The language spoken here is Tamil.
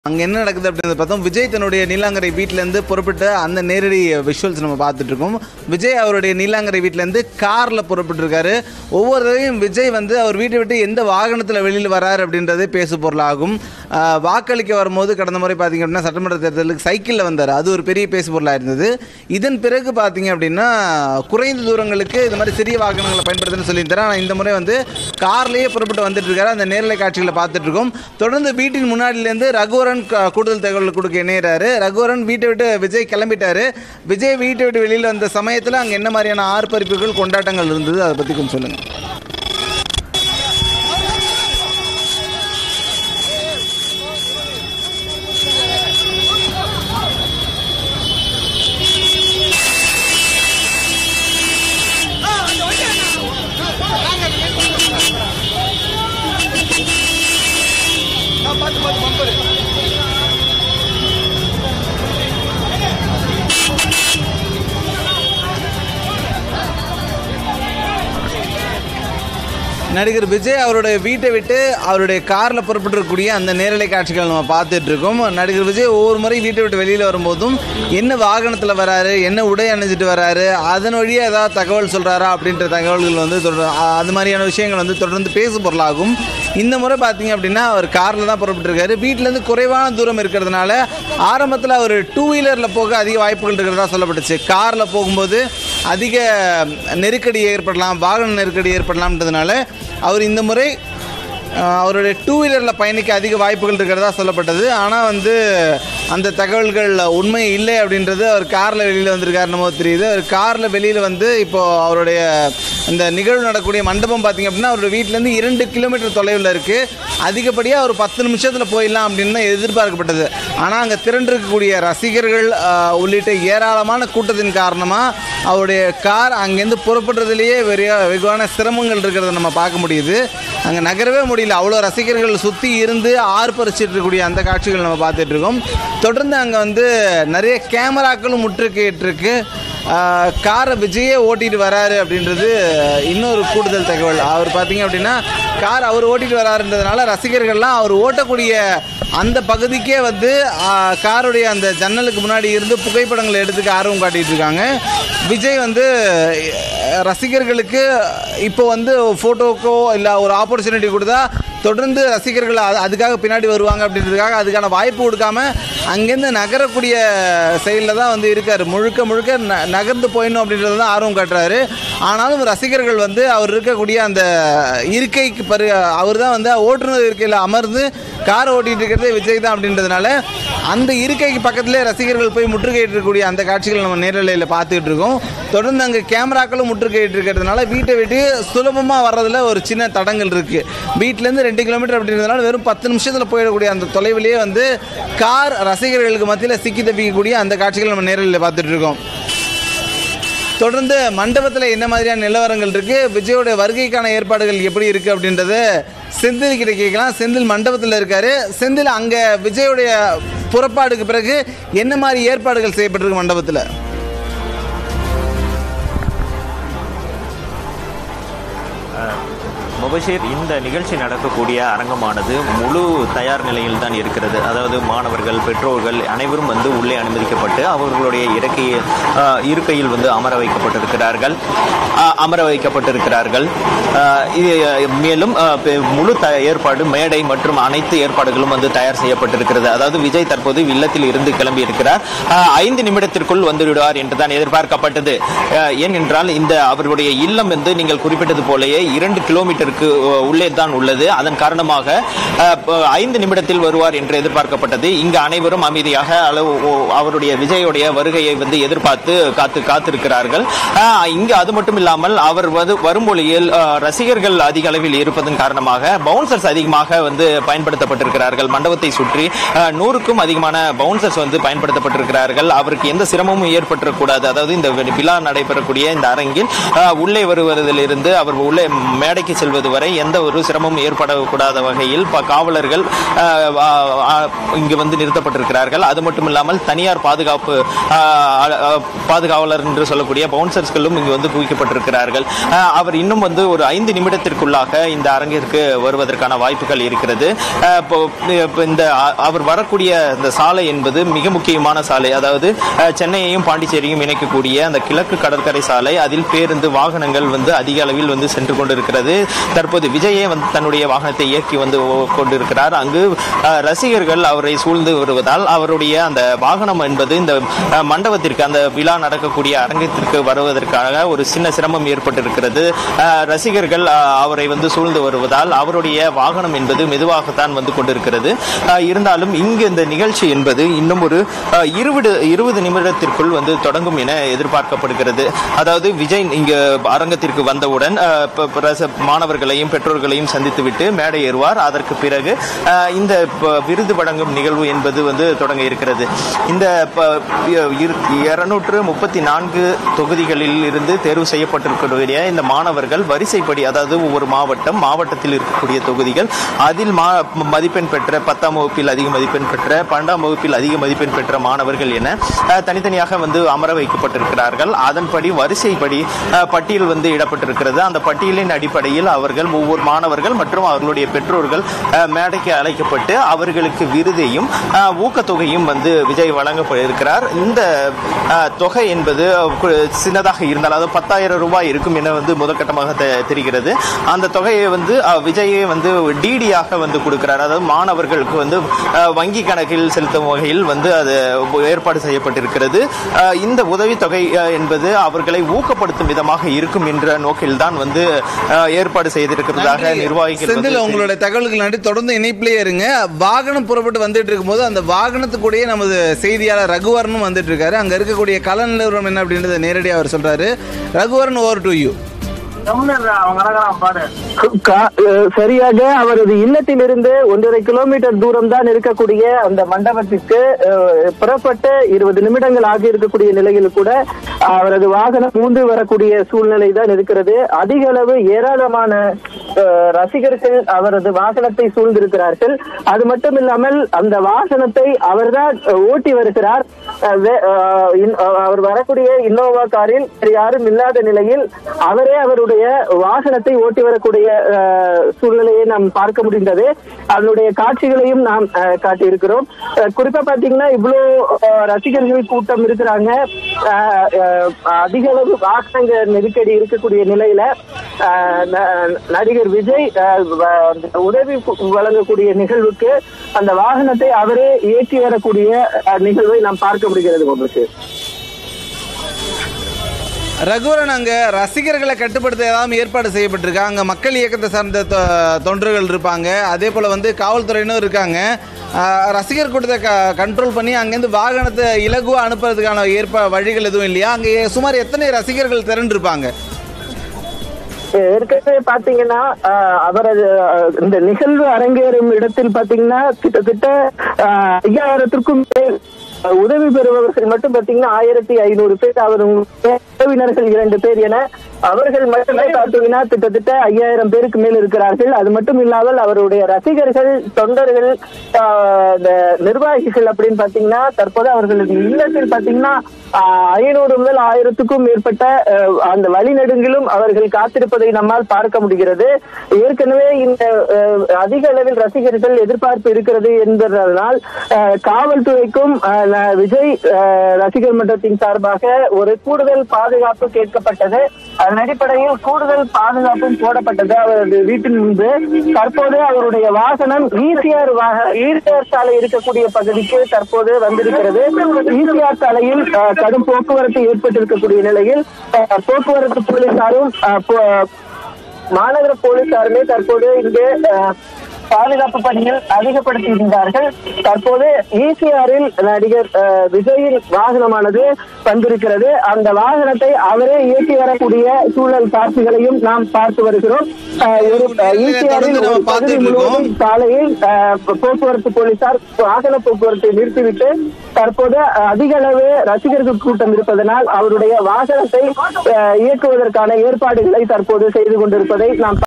அங்கே என்ன நடக்குது அப்படின்றத பார்த்தோம். விஜய் தன்னுடைய நீலாங்கரை வீட்டிலேருந்து புறப்பட்டு அந்த நேரடி விஷுவல்ஸ் நம்ம பார்த்துட்டு இருக்கோம். விஜய் அவருடைய நீலாங்கரை வீட்டிலேருந்து காரில் புறப்பட்டுருக்காரு. ஒவ்வொரு தடவையும் விஜய் வந்து அவர் வீட்டை விட்டு எந்த வாகனத்தில் வெளியில் வராரு அப்படின்றதே பேசு பொருளாகும். வாக்களிக்க வரும்போது கடந்த முறை பார்த்திங்க அப்படின்னா சட்டமன்ற தேர்தலுக்கு சைக்கிளில் வந்தார். அது ஒரு பெரிய பேசு பொருளாக இருந்தது. இதன் பிறகு பார்த்திங்க அப்படின்னா குறைந்த தூரங்களுக்கு இந்த மாதிரி சிறிய வாகனங்களை பயன்படுத்துன்னு சொல்லியிருந்தார். ஆனால் இந்த முறை வந்து கார்லேயே புறப்பட்டு வந்துட்டு இருக்காரு. அந்த நேரலை காட்சிகளை பார்த்துட்டு இருக்கோம். தொடர்ந்து வீட்டின் முன்னாடியிலேருந்து ரகுவரன் கூடுதல் தகவல் கொடுக்க இணைகிறாரு. ரகுவரன் வீட்டை விட்டு விஜய் கிளம்பிட்டாரு. விஜய் வீட்டை விட்டு வெளியில் வந்த சமயத்தில் அங்கே என்ன மாதிரியான ஆர்ப்பரிப்புகள் கொண்டாட்டங்கள் இருந்தது, அதை பற்றி கொஞ்சம் சொல்லுங்கள். நடிகர் விஜய் அவருடைய வீட்டை விட்டு அவருடைய காரில் புறப்பட்டுருக்கக்கூடிய அந்த நேரலை காட்சிகள் நம்ம பார்த்துட்டு இருக்கோம். நடிகர் விஜய் ஒவ்வொரு முறை வீட்டை விட்டு வெளியில் வரும்போதும் என்ன வாகனத்தில் வராரு, என்ன உடை அணிஞ்சிட்டு வராரு, அதன் வழியாக ஏதாவது தகவல் சொல்கிறாரா அப்படின்ற தகவல்கள் வந்து அது மாதிரியான விஷயங்கள் வந்து தொடர்ந்து பேசு பொருளாகும். இந்த முறை பார்த்தீங்க அப்படின்னா அவர் காரில் தான் புறப்பட்டுருக்காரு. வீட்டிலேருந்து குறைவான தூரம் இருக்கிறதுனால ஆரம்பத்தில் அவர் 2 வீலரில் போக அதிக வாய்ப்புகள் இருக்கிறதா சொல்லப்பட்டுச்சு. காரில் போகும்போது அதிக நெருக்கடி ஏற்படலாம், வாகன நெருக்கடி ஏற்படலாம்ன்றதுனால அவர் இந்த முறை அவருடைய 2 வீலரில் பயணிக்க அதிக வாய்ப்புகள் இருக்கிறதா சொல்லப்பட்டது. ஆனால் வந்து அந்த தகவல்கள் உண்மை இல்லை அப்படின்றது அவர் காரில் வெளியில் வந்திருக்காரு நம்ம தெரியுது. அவர் காரில் வெளியில் வந்து இப்போது அவருடைய இந்த நிகழ்வு நடக்கக்கூடிய மண்டபம் பார்த்திங்க அப்படின்னா அவருடைய வீட்டிலேருந்து 2 கிலோமீட்டர் தொலைவில் இருக்குது. அதிகப்படியாக ஒரு 10 நிமிஷத்தில் போயிடலாம் அப்படின்னு தான் எதிர்பார்க்கப்பட்டது. ஆனால் அங்கே திரண்டிருக்கக்கூடிய ரசிகர்கள் உள்ளிட்ட ஏராளமான கூட்டத்தின் காரணமாக அவருடைய கார் அங்கேருந்து புறப்படுறதுலேயே வெகுவான சிரமங்கள் இருக்கிறத நம்ம பார்க்க முடியுது. அங்கே நகரவே முடியல, அவ்வளோ ரசிகர்கள் சுற்றி இருந்து ஆர்ப்பரிச்சிட்டு இருக்கக்கூடிய அந்த காட்சிகள் நம்ம பார்த்துட்டு இருக்கோம். தொடர்ந்து அங்கே வந்து நிறைய கேமராக்களும் முற்றுகையிட்டிருக்கு. காரை விஜயே ஓட்டிகிட்டு வராரு அப்படின்றது இன்னொரு கூடுதல் தகவல். அவர் பார்த்தீங்க அப்படின்னா கார் அவர் ஓட்டிகிட்டு வராருன்றதுனால ரசிகர்கள்லாம் அவர் ஓட்டக்கூடிய அந்த பகுதிக்கே வந்து காருடைய அந்த ஜன்னலுக்கு முன்னாடி இருந்து புகைப்படங்களை எடுத்துக்க ஆர்வம் காட்டிகிட்டு இருக்காங்க. விஜய் வந்து ரசிகர்களுக்கு இப்போ வந்து ஃபோட்டோக்கோ இல்லை ஒரு ஆப்பர்ச்சுனிட்டி கொடுத்தா தொடர்ந்து ரசிகர்கள் அதுக்காக பின்னாடி வருவாங்க அப்படின்றதுக்காக அதுக்கான வாய்ப்பு கொடுக்காம அங்கேருந்து நகரக்கூடிய செயலில் தான் வந்து இருக்கார். முழுக்க முழுக்க நகர்ந்து போயிடணும் அப்படின்றது தான் ஆர்வம் காட்டுறாரு. ஆனாலும் ரசிகர்கள் வந்து அவர் இருக்கக்கூடிய அந்த இருக்கைக்கு அவர் தான் வந்து ஓட்டுநர் இருக்கையில் அமர்ந்து காரை ஓட்டிகிட்டு இருக்கிறதே விஜய் தான் அப்படின்றதுனால அந்த இருக்கைக்கு பக்கத்துலேயே ரசிகர்கள் போய் முற்றுகையிட்டிருக்கக்கூடிய அந்த காட்சிகள் நம்ம நேரலையில் பார்த்துக்கிட்டு இருக்கோம். தொடர்ந்து அங்கே கேமராக்களும் முற்றுகையிட்டு இருக்கிறதுனால வீட்டை விட்டு சுலபமாக வர்றதில் ஒரு சின்ன தடங்கள் இருக்குது. வீட்டிலேருந்து 2 கிலோமீட்டர் அப்படின்றதுனால வெறும் 10 நிமிஷத்தில் போயிடக்கூடிய அந்த தொலைவிலேயே வந்து கார் ரசிகர்களுக்கு மத்தியில் சிக்கி தப்பிக்கக்கூடிய அந்த காட்சிகள் நம்ம நேரலையில் பார்த்துட்டு இருக்கோம். தொடர்ந்து மண்டபத்தில் என்ன மாதிரியான நிலவரங்கள் இருக்குது, விஜயோட வருகைக்கான ஏற்பாடுகள் எப்படி இருக்குது அப்படின்றத செந்தில் கிட்ட கேட்கலாம். செந்தில் மண்டபத்தில் இருக்காரு. செந்தில், அங்கே விஜயோடைய புறப்பாடுக்கு பிறகு என்ன மாதிரி ஏற்பாடுகள் செய்யப்பட்டிருக்கு மண்டபத்தில்? முபஷீர், இந்த நிகழ்ச்சி நடக்கக்கூடிய அரங்கமானது முழு தயார் நிலையில் தான் இருக்கிறது. அதாவது மாணவர்கள், பெற்றோர்கள் அனைவரும் வந்து உள்ளே அனுமதிக்கப்பட்டு அவர்களுடைய இருக்கையில் வந்து அமர வைக்கப்பட்டிருக்கிறார்கள். மேலும் முழு ஏற்பாடு, மேடை மற்றும் அனைத்து ஏற்பாடுகளும் வந்து தயார் செய்யப்பட்டிருக்கிறது. அதாவது விஜய் தற்போது இல்லத்தில் இருந்து கிளம்பி இருக்கிறார். 5 நிமிடத்திற்குள் வந்து விடுவார் என்று தான் எதிர்பார்க்கப்பட்டது. ஏனென்றால் இந்த அவருடைய இல்லம் வந்து நீங்கள் குறிப்பிட்டது போலேயே 2 கிலோமீட்டருக்கு உள்ளே தான் உள்ளது. அதன் காரணமாக 5 நிமிடத்தில் வருவார் என்று எதிர்பார்க்கப்பட்டது. இங்கு அனைவரும் அமைதியாக அவருடைய விஜயோடைய வருகையை வந்து எதிர்பார்த்து காத்திருக்கிறார்கள். இங்கு அது மட்டும் இல்லாமல் அவர் வரும் மொழியில் ரசிகர்கள் அதிக அளவில் இருப்பதன் காரணமாக பவுன்சர்ஸ் அதிகமாக வந்து பயன்படுத்தப்பட்டிருக்கிறார்கள். மண்டபத்தை சுற்றி 100க்கும் அதிகமான பவுன்சர்ஸ் வந்து பயன்படுத்தப்பட்டிருக்கிறார்கள். அவருக்கு எந்த சிரமமும் ஏற்பட்டுக்கூடாது. அதாவது இந்த விழா நடைபெறக்கூடிய இந்த அரங்கில் உள்ளே வருவதிலிருந்து அவர் உள்ளே மேடைக்கு செல்வது செல்வது வரை எந்த ஒரு சிரமமும் ஏற்படக்கூடாத வகையில் காவலர்கள் இங்கு வந்து நிறுத்தப்பட்டிருக்கிறார்கள். அது மட்டும் இல்லாமல் தனியார் பாதுகாவலர் என்று சொல்லக்கூடிய பவுன்சர்ஸ்களும் இங்கு வந்து குவிக்கப்பட்டிருக்கிறார்கள். அவர் இன்னும் வந்து ஒரு 5 நிமிடத்திற்குள்ளாக இந்த அரங்கிற்கு வருவதற்கான வாய்ப்புகள் இருக்கிறது. இந்த அவர் வரக்கூடிய இந்த சாலை என்பது மிக முக்கியமான சாலை. அதாவது சென்னையையும் பாண்டிச்சேரியும் இணைக்கக்கூடிய அந்த கிழக்கு கடற்கரை சாலை. அதில் பேருந்து வாகனங்கள் வந்து அதிக அளவில் வந்து சென்று கொண்டிருக்கிறது. தற்போது விஜயே வந்து தன்னுடைய வாகனத்தை இயக்கி வந்து கொண்டிருக்கிறார். அங்கு ரசிகர்கள் அவரை சூழ்ந்து வருவதால் அவருடைய அந்த வாகனம் என்பது இந்த மண்டபத்திற்கு, அந்த விழா நடக்கக்கூடிய அரங்கத்திற்கு வருவதற்காக ஒரு சின்ன சிரமம் ஏற்பட்டிருக்கிறது. ரசிகர்கள் அவரை வந்து சூழ்ந்து வருவதால் அவருடைய வாகனம் என்பது மெதுவாகத்தான் வந்து கொண்டிருக்கிறது. இருந்தாலும் இங்கு இந்த நிகழ்ச்சி என்பது இன்னும் ஒரு 20 நிமிடத்திற்குள் வந்து தொடங்கும் என எதிர்பார்க்கப்படுகிறது. அதாவது விஜய் இங்கு அரங்கத்திற்கு வந்தவுடன் மாணவர்களையும் பெற்றோர்களையும் சந்தித்துவிட்டு மேடை ஏறுவார். அதற்கு பிறகு இந்த விருது வழங்கும் நிகழ்வு என்பது வந்து தொடங்க இருக்கிறது. இந்த 234 தொகுதிகளில் இருந்து தேர்வு செய்யப்பட்டிருக்கக்கூடிய இந்த மாணவர்கள் வரிசைப்படி, அதாவது ஒவ்வொரு மாவட்டத்தில் இருக்கக்கூடிய தொகுதிகள், அதில் மதிப்பெண் பெற்ற 10ஆம் வகுப்பில் அதிக மதிப்பெண் பெற்ற 12ஆம் வகுப்பில் அதிக மதிப்பெண் பெற்ற மாணவர்கள் என தனித்தனியாக வந்து அமர வைக்கப்பட்டிருக்கிறார்கள். அதன்படி வரிசைப்படி பட்டியல் வந்து இடப்பட்டிருக்கிறது. அந்த பட்டியலின் அடிப்படையில் அவர்கள் ஒவ்வொரு மாணவர்கள் மற்றும் அவர்களுடைய பெற்றோர்கள் மேடைக்கு அழைக்கப்பட்டு அவர்களுக்கு விருதையும் ஊக்கத்தொகையும் வந்து விஜய் வழங்கப்பட்டிருக்கிறார். இந்த தொகை என்பது சின்னதாக இருந்தால், அதாவது 10,000 ரூபாய் இருக்கும் என வந்து முதற்கட்டமாக தெரிகிறது. அந்த தொகையை வந்து விஜயை வந்து டிடியாக வந்து கொடுக்கிறார். அதாவது மாணவர்களுக்கு வந்து வங்கி கணக்கில் செலுத்தும் வகையில் வந்து அது ஏற்பாடு செய்யப்பட்டிருக்கிறது. இந்த உதவித்தொகை என்பது அவர்களை ஊக்கப்படுத்தும் விதமாக இருக்கும் என்ற நோக்கில்தான் வந்து ஏற்பாடு செய்திருக்கிறதாக நிர்வாகிகள். உங்களுடைய தகவல்கள் நன்றி. தொடர்ந்து இணைப்பிலே இருங்க. வாகனம் புறப்பட்டு வந்துட்டு இருக்கும் போது அந்த வாகனத்துக்குடைய நமது செய்தியாளர் ரகுவரனும் வந்துட்டு இருக்காரு. அங்க இருக்கக்கூடிய கல நிலவரம் என்ன அப்படின்றத நேரடியாக அவர் சொல்றாரு. Raghuvaran, over to you. சரியாக அவரது இல்லத்திலிருந்து 1.5 கிலோமீட்டர் தூரம் தான் இருக்கக்கூடிய அந்த மண்டபத்திற்கு புறப்பட்டு 20 நிமிடங்கள் ஆகி இருக்கக்கூடிய நிலையில் கூட அவரது வாகனம் மூந்து வரக்கூடிய சூழ்நிலை தான் இருக்கிறது. அதிக அளவு ஏராளமான ரசிகர்கள் அவரது வாகனத்தை சூழ்ந்திருக்கிறார்கள். அது மட்டும் இல்லாமல் அந்த வாகனத்தை அவர்தான் ஓட்டி வருகிறார். அவர் வரக்கூடிய இன்னோவா காரில் யாரும் இல்லாத நிலையில் அவரே அவருடைய வாகனத்தை ஓட்டி வரக்கூடிய சூழ்நிலையை நாம் பார்க்க முடிந்தது. அதனுடைய காட்சிகளையும் நாம் காட்டியிருக்கிறோம். குறிப்பா பாத்தீங்கன்னா இவ்வளவு ரசிகர்கள் கூட்டம் இருக்கிறாங்க. அதிக அளவு வாகனங்க நெருக்கடி இருக்கக்கூடிய நிலையில நடிகர் விஜய் உதவி வழங்கக்கூடிய நிகழ்வுக்கு அந்த வாகனத்தை அவரே ஏற்றி வரக்கூடிய நிகழ்வை நாம் பார்க்க முடிகிறது. உங்களுக்கு ரகுவரன், அங்க ரசிகர்களை கட்டுப்படுத்த ஏதாவது ஏற்பாடு செய்யப்பட்டிருக்கா? அங்க மக்கள் இயக்கத்தை சார்ந்த தொண்டர்கள் இருப்பாங்க, அதே போல வந்து காவல்துறையினரும் இருக்காங்க. ரசிகர் கூட்டத்தை கண்ட்ரோல் பண்ணி அங்கேருந்து வாகனத்தை இலகுவா அனுப்புறதுக்கான வழிகள் எதுவும் இல்லையா? அங்கே சுமார் எத்தனை ரசிகர்கள் திரண்டிருப்பாங்க? ஏற்கனவே பாத்தீங்கன்னா அவரது இந்த நிகழ்வு அரங்கேறும் இடத்தில் பாத்தீங்கன்னா கிட்டத்தட்ட 5000த்திற்கும் உதவி பெறுபவர்கள் மட்டும் பாத்தீங்கன்னா 1500 பேர், அவர் உறவினர்கள் 2 பேர் என அவர்கள் மட்டுமே பாத்தீங்கன்னா கிட்டத்தட்ட 5000 பேருக்கு மேல் இருக்கிறார்கள். அது மட்டும் இல்லாமல் அவருடைய ரசிகர்கள், தொண்டர்கள், நிர்வாகிகள் அப்படின்னு பாத்தீங்கன்னா தற்போது அவர்களுக்கு இல்லத்தில் பாத்தீங்கன்னா 500 முதல் 1000த்துக்கும் மேற்பட்ட அந்த வழிநெடுங்கிலும் அவர்கள் காத்திருப்பதை நம்மால் பார்க்க முடிகிறது. ஏற்கனவே இந்த அதிக அளவில் ரசிகர்கள் எதிர்பார்ப்பு இருக்கிறது என்பதனால் காவல்துறைக்கும் விஜய் ரசிகர் மன்றத்தின் சார்பாக ஒரு கூடுதல் பாதுகாப்பு கேட்கப்பட்டது. அதன் அடிப்படையில் கூடுதல் பாதுகாப்பும் போடப்பட்டது அவரது வீட்டின் முன்பு. தற்போது அவருடைய வாகனம் ஈசிஆர் சாலை இருக்கக்கூடிய பகுதிக்கு தற்போது வந்திருக்கிறது. ஈசிஆர் சாலையில் கடும் போக்குவரத்து ஏற்பட்டிருக்கக்கூடிய நிலையில் போக்குவரத்து போலீசாரும் மாநகர போலீசாருமே தற்போது இங்கே பாதுகாப்பு பணியில் அதிகப்படுத்தி இருந்தார்கள். தற்போது ஈசிஆரில் நடிகர் விஜயின் வாகனமானது வந்திருக்கிறது. அந்த வாகனத்தை அவரே இயக்கி வரக்கூடிய சூழல் காட்சிகளையும் நாம் பார்த்து வருகிறோம். ஈசிஆரில் பகுதி முழுவதும் சாலையில் போக்குவரத்து போலீசார் வாகன போக்குவரத்தை நிறுத்திவிட்டு தற்போது அதிக அளவு ரசிகர்கள் கூட்டம் இருப்பதனால் அவருடைய வாகனத்தை இயக்குவதற்கான ஏற்பாடுகளை தற்போது செய்து கொண்டிருப்பதை நாம்